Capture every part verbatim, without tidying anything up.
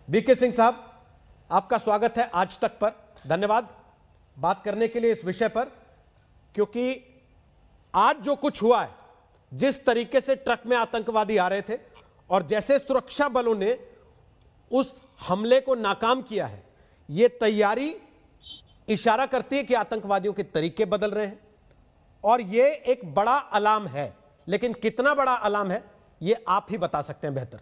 BK Singh साहब, आपका स्वागत है आज तक पर। धन्यवाद बात करने के लिए इस विषय पर, क्योंकि आज जो कुछ हुआ है, जिस तरीके से ट्रक में आतंकवादी आ रहे थे और जैसे सुरक्षा बलों ने उस हमले को नाकाम किया है, यह तैयारी इशारा करती है कि आतंकवादियों के तरीके बदल रहे हैं और यह एक बड़ा अलार्म है। लेकिन कितना बड़ा अलार्म है, यह आप ही बता सकते हैं बेहतर।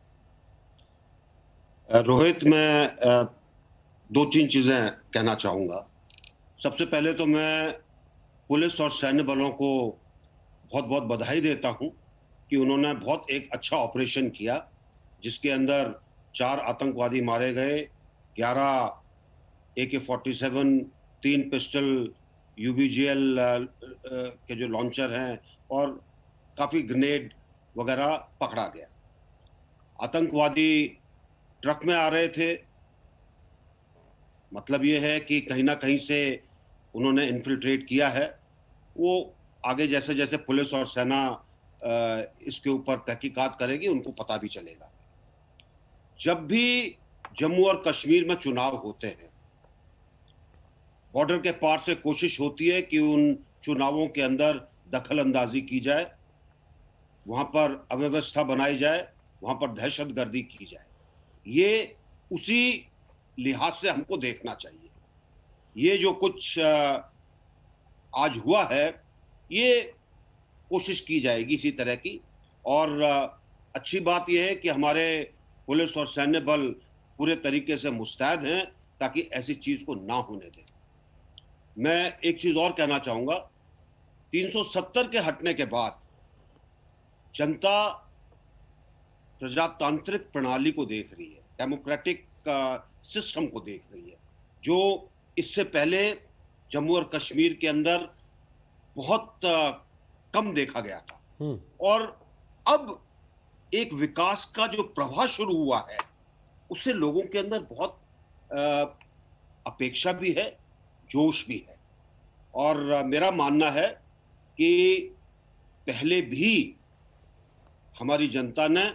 रोहित, मैं दो तीन चीजें कहना चाहूंगा। सबसे पहले तो मैं पुलिस और सैन्य बलों को बहुत बहुत बधाई देता हूं कि उन्होंने बहुत एक अच्छा ऑपरेशन किया, जिसके अंदर चार आतंकवादी मारे गए, ग्यारह ए के फोर्टी सेवन, तीन पिस्टल, यूबीजीएल के जो लॉन्चर हैं और काफी ग्रेनेड वगैरह पकड़ा गया। आतंकवादी ट्रक में आ रहे थे, मतलब ये है कि कहीं ना कहीं से उन्होंने इन्फिल्ट्रेट किया है। वो आगे जैसे जैसे पुलिस और सेना इसके ऊपर तहकीकात करेगी, उनको पता भी चलेगा। जब भी जम्मू और कश्मीर में चुनाव होते हैं, बॉर्डर के पार से कोशिश होती है कि उन चुनावों के अंदर दखल अंदाजी की जाए, वहां पर अव्यवस्था बनाई जाए, वहां पर दहशतगर्दी की जाए। ये उसी लिहाज से हमको देखना चाहिए। ये जो कुछ आज हुआ है, ये कोशिश की जाएगी इसी तरह की। और अच्छी बात यह है कि हमारे पुलिस और सैन्य बल पूरे तरीके से मुस्तैद हैं ताकि ऐसी चीज को ना होने दें। मैं एक चीज और कहना चाहूंगा, तीन सौ सत्तर के हटने के बाद जनता प्रजातांत्रिक प्रणाली को देख रही है, डेमोक्रेटिक सिस्टम को देख रही है, जो इससे पहले जम्मू और कश्मीर के अंदर बहुत आ, कम देखा गया था। और अब एक विकास का जो प्रवाह शुरू हुआ है, उससे लोगों के अंदर बहुत आ, अपेक्षा भी है, जोश भी है। और आ, मेरा मानना है कि पहले भी हमारी जनता ने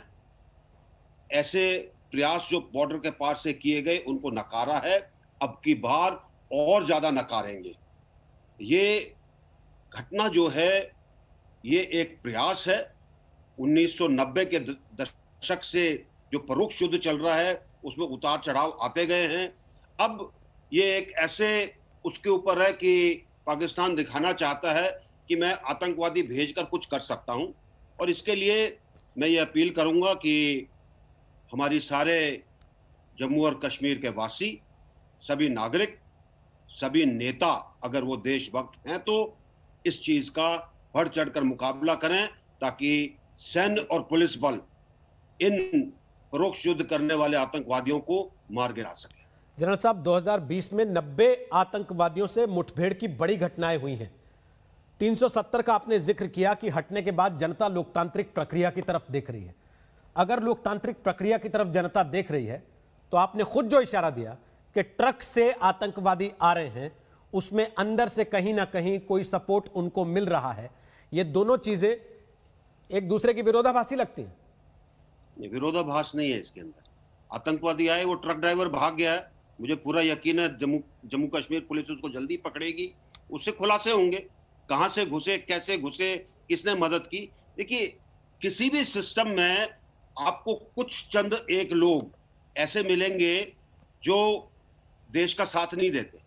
ऐसे प्रयास जो बॉर्डर के पार से किए गए, उनको नकारा है। अब की बार और ज्यादा नकारेंगे। ये घटना जो है, ये एक प्रयास है। उन्नीस सौ नब्बे के दशक से जो परोक्ष युद्ध चल रहा है, उसमें उतार चढ़ाव आते गए हैं। अब ये एक ऐसे उसके ऊपर है कि पाकिस्तान दिखाना चाहता है कि मैं आतंकवादी भेजकर कुछ कर सकता हूं। और इसके लिए मैं ये अपील करूंगा कि हमारी सारे जम्मू और कश्मीर के वासी, सभी नागरिक, सभी नेता, अगर वो देशभक्त हैं तो इस चीज का बढ़ चढ़कर मुकाबला करें, ताकि सैन्य और पुलिस बल इन परोक्ष युद्ध करने वाले आतंकवादियों को मार गिरा सके। जनरल साहब, दो हज़ार बीस में नब्बे आतंकवादियों से मुठभेड़ की बड़ी घटनाएं हुई हैं। तीन सौ सत्तर का आपने जिक्र किया कि हटने के बाद जनता लोकतांत्रिक प्रक्रिया की तरफ देख रही है। अगर लोकतांत्रिक प्रक्रिया की तरफ जनता देख रही है, तो आपने खुद जो इशारा दिया कि ट्रक से आतंकवादी आ रहे हैं, उसमें अंदर से कहीं ना कहीं कोई सपोर्ट उनको मिल रहा है। ये दोनों चीजें एक दूसरे की विरोधाभासी लगती हैं। ये विरोधाभास नहीं है इसके अंदर। आतंकवादी आए, वो ट्रक ड्राइवर भाग गया है, मुझे पूरा यकीन है जम्मू जम्मू कश्मीर पुलिस उसको जल्दी पकड़ेगी। उससे खुलासे होंगे, कहां से घुसे, कैसे घुसे, किसने मदद की। देखिए, किसी भी सिस्टम में आपको कुछ चंद एक लोग ऐसे मिलेंगे जो देश का साथ नहीं देते,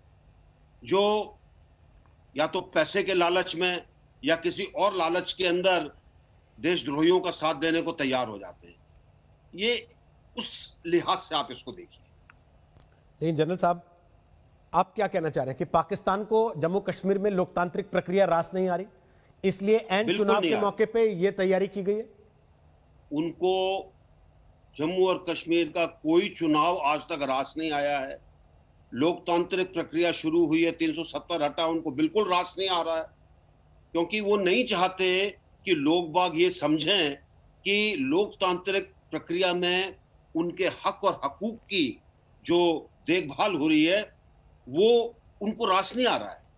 जो या तो पैसे के लालच में या किसी और लालच के अंदर देशद्रोहियों का साथ देने को तैयार हो जाते हैं। ये उस लिहाज से आप इसको देखिए। लेकिन जनरल साहब, आप क्या कहना चाह रहे हैं कि पाकिस्तान को जम्मू कश्मीर में लोकतांत्रिक प्रक्रिया रास नहीं आ रही, इसलिए एन चुनाव के मौके पे यह तैयारी की गई है? उनको जम्मू और कश्मीर का कोई चुनाव आज तक रास नहीं आया है। लोकतांत्रिक प्रक्रिया शुरू हुई है, तीन सौ सत्तर हटा, उनको बिल्कुल रास नहीं आ रहा है, क्योंकि वो नहीं चाहते कि लोग बाग ये समझें कि लोकतांत्रिक प्रक्रिया में उनके हक और हकूक की जो देखभाल हो रही है, वो उनको रास नहीं आ रहा है।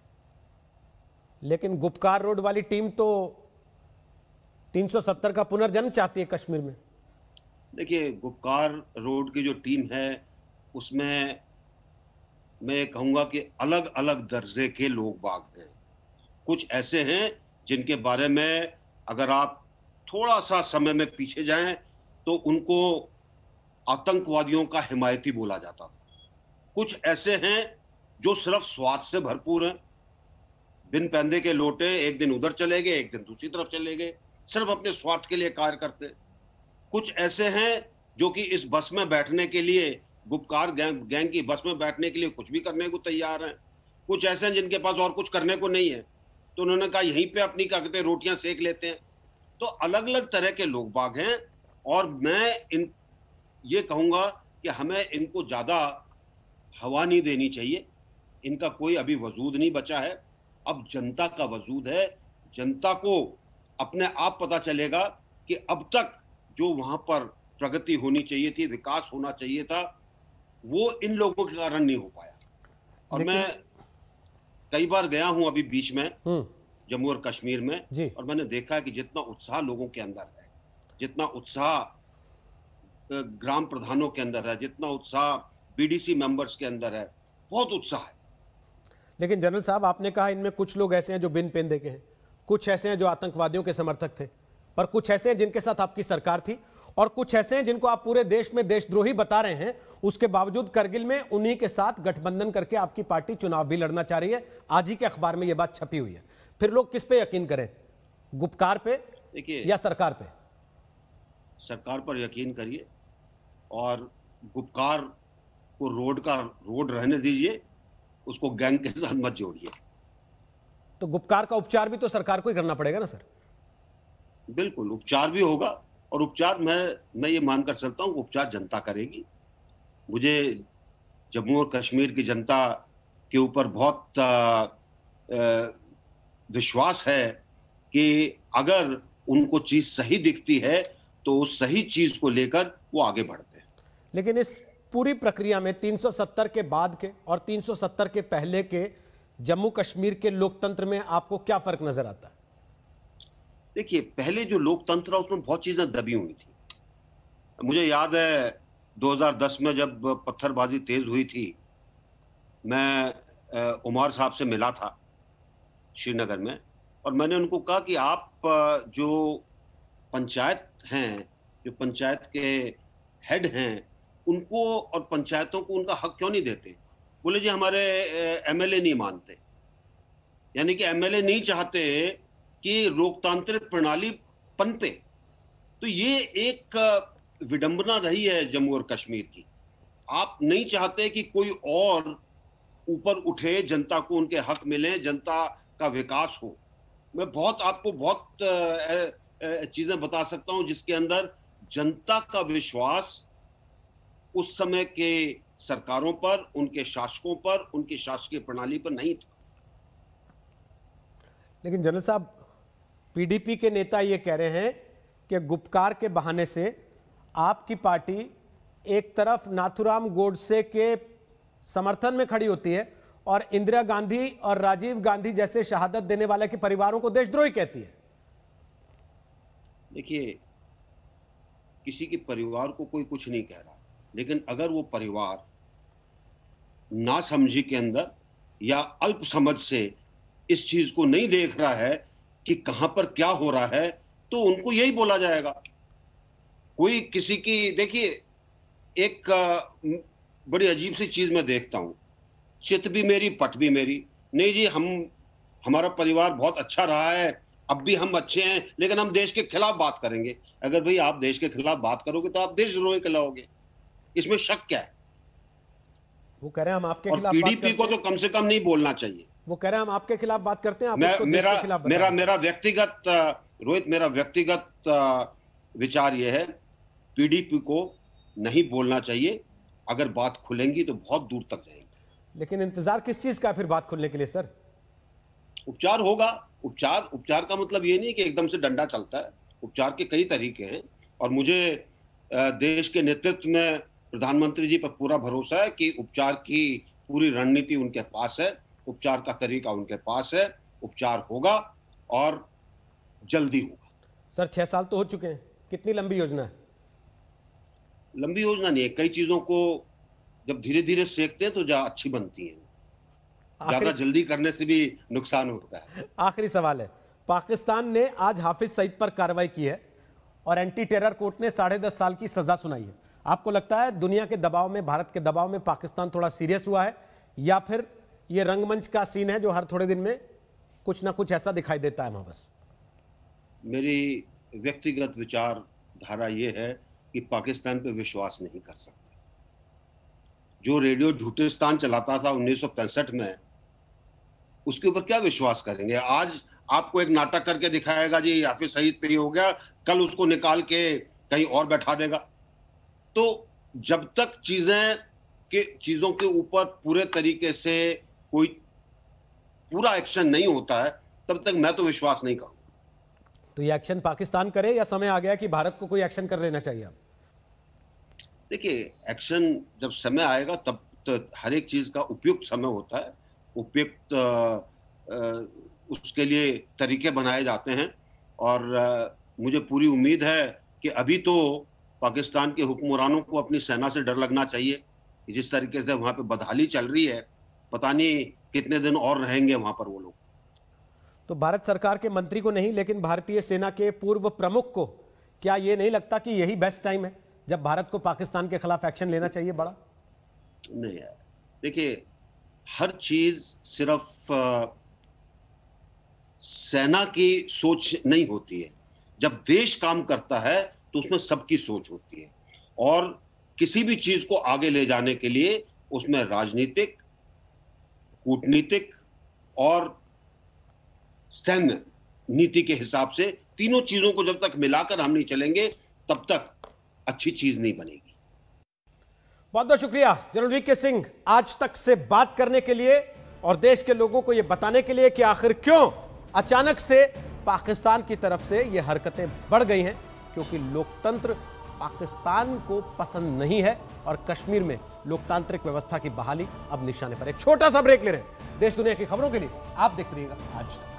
लेकिन गुपकार रोड वाली टीम तो तीन सौ सत्तर का पुनर्जन्म चाहती है कश्मीर में। देखिए, गुपकार रोड की जो टीम है, उसमें मैं कहूँगा कि अलग-अलग दर्जे के लोग बाग हैं। कुछ ऐसे हैं जिनके बारे में अगर आप थोड़ा-सा समय में पीछे जाएँ, तो उनको आतंकवादियों का हिमायती बोला जाता था। कुछ ऐसे हैं जो सिर्फ स्वार्थ से भरपूर हैं। बिन पैंदे के लोटे, एक दिन उधर चले गए, एक दिन दूसरी तरफ चले गए, सिर्फ अपने स्वार्थ के लिए कार्य करते। कुछ ऐसे हैं जो कि इस बस में बैठने के लिए, गुपकार गैंग गैंग की बस में बैठने के लिए कुछ भी करने को तैयार हैं। कुछ ऐसे हैं जिनके पास और कुछ करने को नहीं है, तो उन्होंने कहा यहीं पे अपनी क्या कहते हैं रोटियां सेक लेते हैं। तो अलग-अलग तरह के लोग बाग हैं और मैं इन ये कहूंगा कि हमें इनको ज्यादा हवा नहीं देनी चाहिए। इनका कोई अभी वजूद नहीं बचा है। अब जनता का वजूद है। जनता को अपने आप पता चलेगा कि अब तक जो वहां पर प्रगति होनी चाहिए थी, विकास होना चाहिए था, वो इन लोगों के कारण नहीं हो पाया। और लेकिन... मैं कई बार गया हूं अभी बीच में हम्म जम्मू और कश्मीर में, जी। और मैंने देखा कि जितना उत्साह लोगों के अंदर है, जितना उत्साह ग्राम प्रधानों के अंदर है, जितना उत्साह बीडीसी मेंबर्स के अंदर है, बहुत उत्साह है। लेकिन जनरल साहब, आपने कहा इनमें कुछ लोग ऐसे हैं जो बिन पेंदे के हैं, कुछ ऐसे हैं जो आतंकवादियों के समर्थक थे, पर कुछ ऐसे हैं जिनके साथ आपकी सरकार थी, और कुछ ऐसे हैं जिनको आप पूरे देश में देशद्रोही बता रहे हैं। उसके बावजूद करगिल में उन्हीं के साथ गठबंधन करके आपकी पार्टी चुनाव भी लड़ना चाह रही है। आज ही के अखबार में यह बात छपी हुई है। फिर लोग किस पे यकीन करें, गुपकार पे या सरकार पे? सरकार पर यकीन करिए और गुपकार को रोड का रोड रहने दीजिए, उसको गैंग के साथ मत जोड़िए। तो गुपकार का उपचार भी तो सरकार को ही करना पड़ेगा ना सर? बिल्कुल, उपचार भी होगा, और उपचार मैं मैं ये मानकर चलता हूँ, उपचार जनता करेगी। मुझे जम्मू और कश्मीर की जनता के ऊपर बहुत आ, आ, विश्वास है कि अगर उनको चीज सही दिखती है तो उस सही चीज को लेकर वो आगे बढ़ते हैं। लेकिन इस पूरी प्रक्रिया में तीन सौ सत्तर के बाद के और तीन सौ सत्तर के पहले के जम्मू कश्मीर के लोकतंत्र में आपको क्या फर्क नजर आता है? देखिए, पहले जो लोकतंत्र है उसमें बहुत चीजें दबी हुई थी। मुझे याद है दो हज़ार दस में जब पत्थरबाजी तेज हुई थी, मैं उमर साहब से मिला था श्रीनगर में, और मैंने उनको कहा कि आप जो पंचायत हैं, जो पंचायत के हेड हैं, उनको और पंचायतों को उनका हक क्यों नहीं देते? बोले जी हमारे एमएलए नहीं मानते। यानी कि एमएलए नहीं चाहते कि लोकतांत्रिक प्रणाली पनपे। तो ये एक विडंबना रही है जम्मू और कश्मीर की। आप नहीं चाहते कि कोई और ऊपर उठे, जनता को उनके हक मिले, जनता का विकास हो। मैं बहुत आपको बहुत चीजें बता सकता हूं जिसके अंदर जनता का विश्वास उस समय के सरकारों पर, उनके शासकों पर, उनकी शासकीय प्रणाली पर नहीं था। लेकिन जनरल साहब, पीडीपी के नेता ये कह रहे हैं कि गुपकार के बहाने से आपकी पार्टी एक तरफ नाथुराम गोडसे के समर्थन में खड़ी होती है और इंदिरा गांधी और राजीव गांधी जैसे शहादत देने वाले के परिवारों को देशद्रोही कहती है। देखिए, किसी के परिवार को कोई कुछ नहीं कह रहा, लेकिन अगर वो परिवार नासमझी के अंदर या अल्प समझ से इस चीज को नहीं देख रहा है कि कहां पर क्या हो रहा है, तो उनको यही बोला जाएगा। कोई किसी की, देखिए, एक बड़ी अजीब सी चीज मैं देखता हूं, चित भी मेरी पट भी मेरी। नहीं जी, हम हमारा परिवार बहुत अच्छा रहा है, अब भी हम अच्छे हैं, लेकिन हम देश के खिलाफ बात करेंगे। अगर भाई आप देश के खिलाफ बात करोगे तो आप देशद्रोही कहलाओगे, इसमें शक क्या है? वो कह रहे हैं हम आपके और खिलाफ पीडीपी को तो कम से कम नहीं बोलना चाहिए। वो कह रहे हैं हम आपके खिलाफ बात करते हैं, आप मैं, उसको देश मेरा के खिलाफ मेरा मेरा व्यक्तिगत रोहित मेरा व्यक्तिगत विचार यह है, पीडीपी को नहीं बोलना चाहिए। अगर बात खुलेंगी तो बहुत दूर तक जाएंगे। लेकिन इंतजार किस चीज का फिर बात खुलने के लिए सर? उपचार होगा। उपचार उपचार का मतलब ये नहीं कि एकदम से डंडा चलता है। उपचार के कई तरीके हैं, और मुझे देश के नेतृत्व में प्रधानमंत्री जी पर पूरा भरोसा है कि उपचार की पूरी रणनीति उनके पास है, उपचार का तरीका उनके पास है। उपचार होगा और जल्दी होगा। सर, छह साल तो हो चुके हैं, कितनी लंबी योजना है? लंबी योजना नहीं है। कई चीजों को जब धीरे धीरे सीखते हैं तो ज्यादा अच्छी बनती हैं। ज्यादा जल्दी करने से भी नुकसान होता है। आखिरी सवाल है, पाकिस्तान ने आज हाफिज सईद पर कार्रवाई की है और एंटी टेरर कोर्ट ने साढ़े दस साल की सजा सुनाई है। आपको लगता है दुनिया के दबाव में, भारत के दबाव में पाकिस्तान थोड़ा सीरियस हुआ है, या फिर ये रंगमंच का सीन है जो हर थोड़े दिन में कुछ ना कुछ ऐसा दिखाई देता है? बस मेरी व्यक्तिगत विचारधारा ये है कि पाकिस्तान पे विश्वास नहीं कर सकते। जो रेडियो झूठिस्तान चलाता था उन्नीस सौ पैंसठ में, उसके ऊपर क्या विश्वास करेंगे? आज आपको एक नाटक करके दिखाएगा जी हाफिज सईद पे ही हो गया, कल उसको निकाल के कहीं और बैठा देगा। तो जब तक चीजें के चीजों के ऊपर पूरे तरीके से कोई पूरा एक्शन नहीं होता है, तब तक मैं तो विश्वास नहीं करूंगा। तो ये एक्शन पाकिस्तान करे, या समय आ गया कि भारत को कोई एक्शन कर लेना चाहिए? देखिए, एक्शन जब समय आएगा तब तो हर एक चीज का उपयुक्त समय होता है, उपयुक्त उसके लिए तरीके बनाए जाते हैं। और आ, मुझे पूरी उम्मीद है कि अभी तो पाकिस्तान के हुक्मरानों को अपनी सेना से डर लगना चाहिए। जिस तरीके से वहां पे बदहाली चल रही है, पता नहीं कितने दिन और रहेंगे वहां पर वो लोग। तो भारत सरकार के मंत्री को नहीं, लेकिन भारतीय सेना के पूर्व प्रमुख को क्या ये नहीं लगता कि यही बेस्ट टाइम है जब भारत को पाकिस्तान के खिलाफ एक्शन लेना चाहिए बड़ा? नहीं यार, देखिए, हर चीज सिर्फ आ, सेना की सोच नहीं होती है। जब देश काम करता है तो उसमें सबकी सोच होती है, और किसी भी चीज को आगे ले जाने के लिए उसमें राजनीतिक, कूटनीतिक और सैन्य नीति के हिसाब से तीनों चीजों को जब तक मिलाकर हम नहीं चलेंगे तब तक अच्छी चीज नहीं बनेगी। बहुत बहुत शुक्रिया जनरल वी के सिंह, आज तक से बात करने के लिए और देश के लोगों को यह बताने के लिए कि आखिर क्यों अचानक से पाकिस्तान की तरफ से यह हरकतें बढ़ गई हैं। क्योंकि लोकतंत्र पाकिस्तान को पसंद नहीं है और कश्मीर में लोकतांत्रिक व्यवस्था की बहाली अब निशाने पर। एक छोटा सा ब्रेक ले रहे हैं। देश दुनिया की खबरों के लिए आप देखते रहिएगा आज तक।